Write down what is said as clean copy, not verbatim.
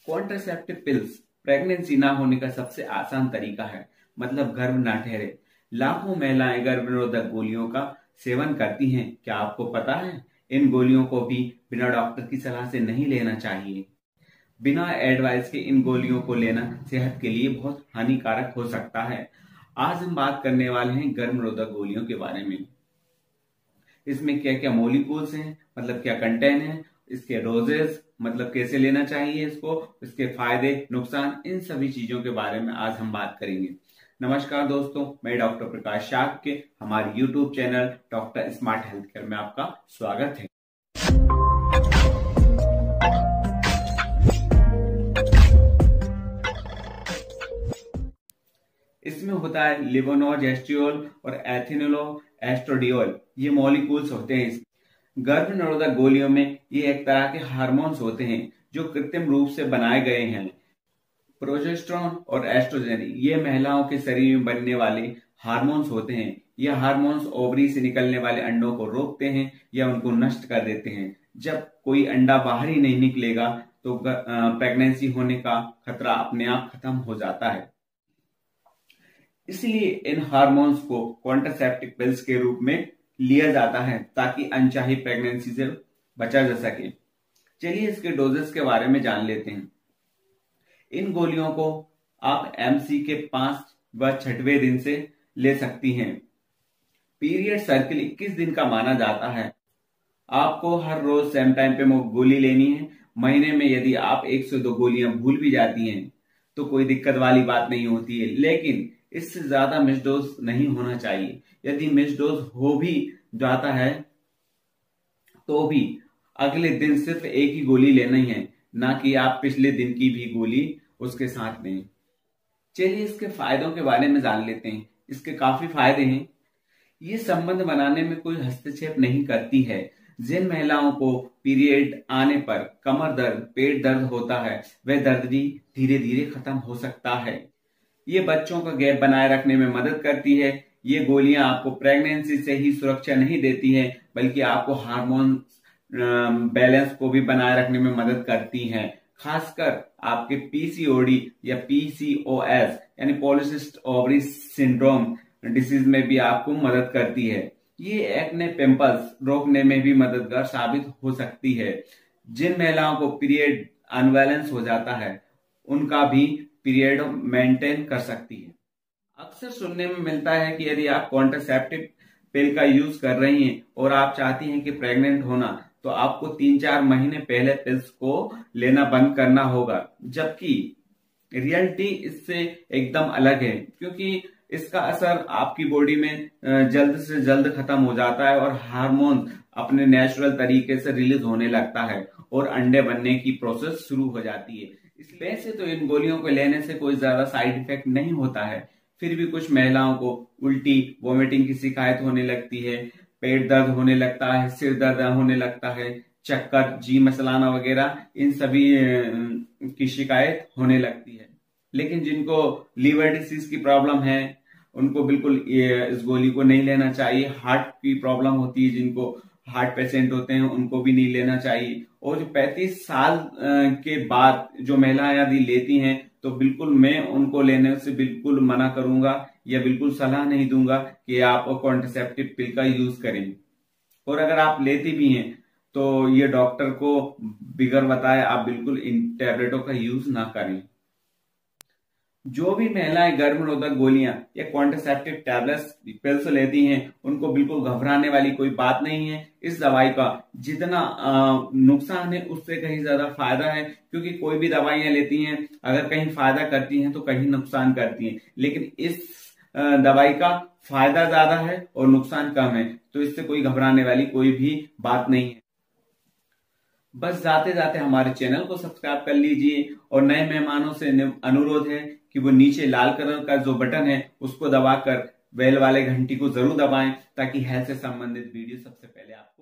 Contraceptive pills pregnancy ना होने का सबसे आसान तरीका है, मतलब गर्भ ना ठहरे। लाखों महिलाएं गर्भ निरोधक गोलियों का सेवन करती हैं। क्या आपको पता है इन गोलियों को भी बिना डॉक्टर की सलाह से नहीं लेना चाहिए। बिना एडवाइस के इन गोलियों को लेना सेहत के लिए बहुत हानिकारक हो सकता है। आज हम बात करने वाले हैं गर्भ निरोधक गोलियों के बारे में। इसमें क्या क्या मॉलिक्यूल्स हैं, मतलब क्या कंटेंट है, इसके डोजेस, मतलब कैसे लेना चाहिए इसको, इसके फायदे नुकसान, इन सभी चीजों के बारे में आज हम बात करेंगे। नमस्कार दोस्तों, मैं डॉक्टर प्रकाश शाह के हमारे YouTube channel doctor smart health care में आपका स्वागत है। इसमें होता है लेवोनोर्जेस्ट्रियोल और एथिनोलो ये मॉलिक्यूल्स होते हैं। गर्भ निरोधक गोलियों में ये एक तरह के हार्मोन्स होते हैं जो कृत्रिम रूप से बनाए गए हैं। प्रोजेस्टेरोन और एस्ट्रोजन ये महिलाओं के शरीर में बनने वाले हार्मोन्स होते हैं। ये हार्मोन्स ओवरी से निकलने वाले अंडों को रोकते हैं या उनको नष्ट कर देते हैं। जब कोई अंडा बाहर ही नहीं निकलेगा तो प्रेगनेंसी होने का खतरा अपने आप खत्म हो जाता है। इसलिए इन हार्मोन्स को कॉन्ट्रासेप्टिव पिल्स के रूप में लिया जाता है ताकि अनचाही प्रेगनेंसी से बचा जा सके। चलिए इसके डोजेस के बारे में जान लेते हैं। इन गोलियों को आप एमसी के 5 व 6वें दिन से ले सकती हैं। पीरियड सर्किल 21 दिन का माना जाता है। आपको हर रोज सेम टाइम पे गोली लेनी है। महीने में यदि आप 1 से 2 गोलियां भूल भी जाती हैं तो कोई दिक्कत वाली बात नहीं होती है, लेकिन इससे ज्यादा मिसडोज नहीं होना चाहिए। यदि मिसडोज हो भी जाता है तो भी अगले दिन सिर्फ एक ही गोली लेनी है, ना कि आप पिछले दिन की भी गोली उसके साथ लें। चलिए इसके फायदों के बारे में जान लेते हैं। इसके काफी फायदे हैं। ये संबंध बनाने में कोई हस्तक्षेप नहीं करती है। जिन महिलाओं को पीरियड आने पर कमर दर्द, पेट दर्द होता है, वह दर्द भी धीरे धीरे खत्म हो सकता है। ये बच्चों का गैप बनाए रखने में मदद करती है। ये गोलियां आपको प्रेगनेंसी से ही सुरक्षा नहीं देती है, बल्कि आपको हार्मोन बैलेंस को भी बनाए रखने में मदद करती हैं। खासकर आपके पीसीओडी या पीसीओएस यानी पॉलीसिस्टिक ओवरी सिंड्रोम डिसीज में भी आपको मदद करती है। ये एक्ने पिंपल्स रोकने में भी मददगार साबित हो सकती है। जिन महिलाओं को पीरियड अनबैलेंस हो जाता है उनका भी पीरियड मेंटेन कर सकती है। अक्सर सुनने में मिलता है कि यदि आप कॉन्ट्रासेप्टिव पिल का यूज कर रही हैं और आप चाहती हैं कि प्रेग्नेंट होना, तो आपको 3-4 महीने पहले पिल्स को लेना बंद करना होगा। जबकि रियलिटी इससे एकदम अलग है, क्योंकि इसका असर आपकी बॉडी में जल्द से जल्द खत्म हो जाता है और हार्मोन अपने नेचुरल तरीके से रिलीज होने लगता है और अंडे बनने की प्रोसेस शुरू हो जाती है। इसलिए से तो इन गोलियों को लेने से कोई ज्यादा साइड इफेक्ट नहीं होता है। फिर भी कुछ महिलाओं को उल्टी, वोमिटिंग की शिकायत होने लगती है, पेट दर्द होने लगता है, सिर दर्द होने लगता है, चक्कर, जी मचलाना वगैरह, इन सभी की शिकायत होने लगती है। लेकिन जिनको लीवर डिसीज की प्रॉब्लम है उनको बिल्कुल इस गोली को नहीं लेना चाहिए। हार्ट की प्रॉब्लम होती है, जिनको हार्ट पेशेंट होते हैं उनको भी नहीं लेना चाहिए। और जो 35 साल के बाद जो महिलाएं यदि लेती हैं तो बिल्कुल मैं उनको लेने से बिल्कुल मना करूंगा या बिल्कुल सलाह नहीं दूंगा कि आप कॉन्ट्रासेप्टिव पिल का यूज करें। और अगर आप लेती भी हैं तो ये डॉक्टर को बिगर बताए आप बिल्कुल इन टैबलेटों का यूज ना करें। जो भी महिलाएं गर्भ निरोधक गोलियां या कॉन्ट्रासेप्टिव टैबलेट्स पिल्स लेती हैं उनको बिल्कुल घबराने वाली कोई बात नहीं है। इस दवाई का जितना नुकसान है उससे कहीं ज्यादा फायदा है, क्योंकि कोई भी दवाइयां लेती हैं अगर कहीं फायदा करती हैं तो कहीं नुकसान करती हैं, लेकिन इस दवाई का फायदा ज्यादा है और नुकसान कम है, तो इससे कोई घबराने वाली कोई भी बात नहीं है। बस जाते जाते हमारे चैनल को सब्सक्राइब कर लीजिए और नए मेहमानों से अनुरोध है कि वो नीचे लाल कलर का जो बटन है उसको दबाकर बेल वाले घंटी को जरूर दबाएं ताकि हेल्थ से संबंधित वीडियो सबसे पहले आप